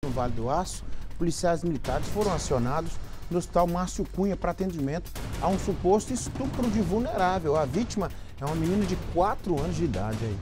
no Vale do Aço, policiais militares foram acionados no Hospital Márcio Cunha para atendimento a um suposto estupro de vulnerável. A vítima é uma menina de 4 anos de idade aí.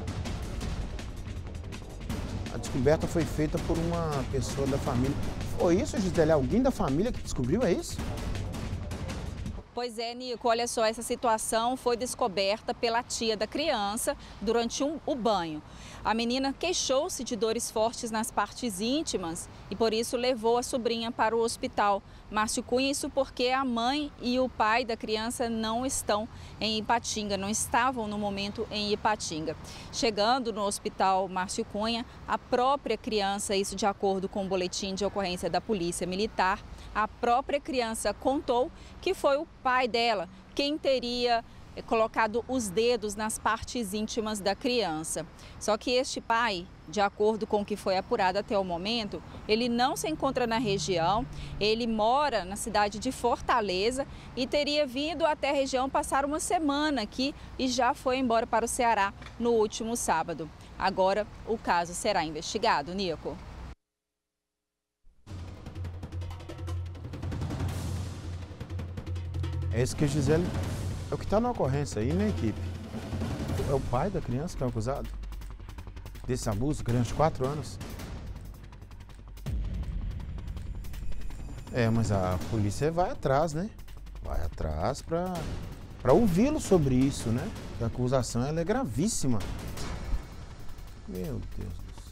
A descoberta foi feita por uma pessoa da família. Foi isso, Gisele? Alguém da família que descobriu, é isso? Pois é, Nico, olha só, essa situação foi descoberta pela tia da criança durante o banho. A menina queixou-se de dores fortes nas partes íntimas e por isso levou a sobrinha para o hospital Márcio Cunha, isso porque a mãe e o pai da criança não estão em Ipatinga, não estavam no momento em Ipatinga. Chegando no hospital Márcio Cunha, a própria criança, isso de acordo com o boletim de ocorrência da Polícia Militar, a própria criança contou que foi o pai dela quem teria colocado os dedos nas partes íntimas da criança. Só que este pai, de acordo com o que foi apurado até o momento, ele não se encontra na região, ele mora na cidade de Fortaleza e teria vindo até a região passar uma semana aqui e já foi embora para o Ceará no último sábado. Agora o caso será investigado, Nico. É isso que a Gisele... É o que está na ocorrência aí, né, equipe? É o pai da criança que é o acusado desse abuso, criança de 4 anos. É, mas a polícia vai atrás, né? Vai atrás para ouvi-lo sobre isso, né? A acusação ela é gravíssima. Meu Deus.